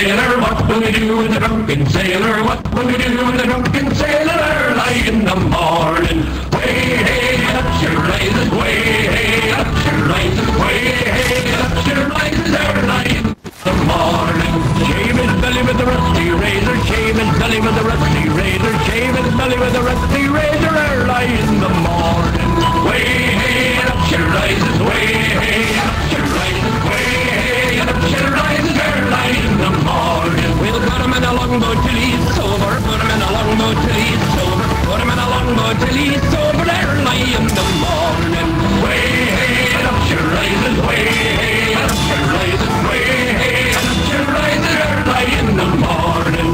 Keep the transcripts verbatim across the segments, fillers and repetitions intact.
sailor? What will we do with the drunken sailor? What will we do with the drunken sailor early in the morning? Way hey, up she rises, way hey, up she rises, way hey, up she rises early in the morning. Shave his belly with a rusty razor, shave his belly with a rusty razor, shave his belly with a rusty razor early in the morning. Way hey, up she rises, way hey, up she rises, way hey, up she rises early in the morning. We'll put him in a longboat till he's sober, put him in a longboat till he's sober, put him in a longboat till he's sober early in the morning. Way hey, up she rises, way hey, up she rises, way hey, up she rises early in the morning.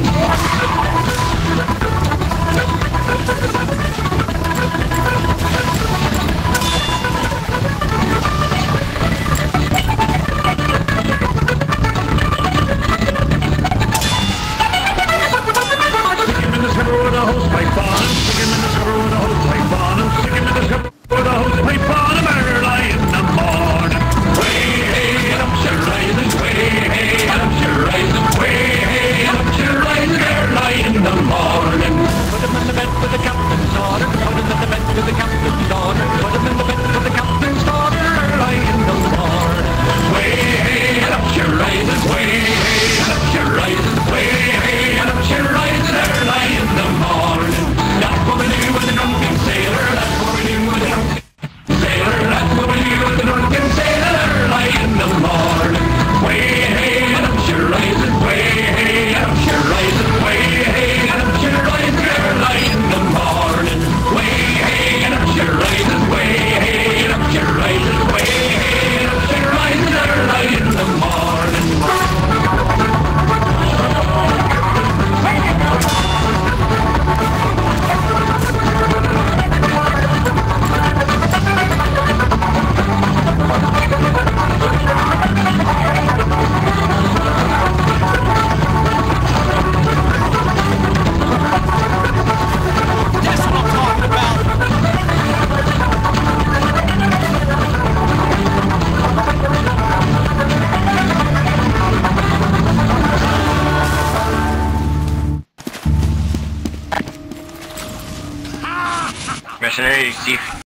Mercenary Steve.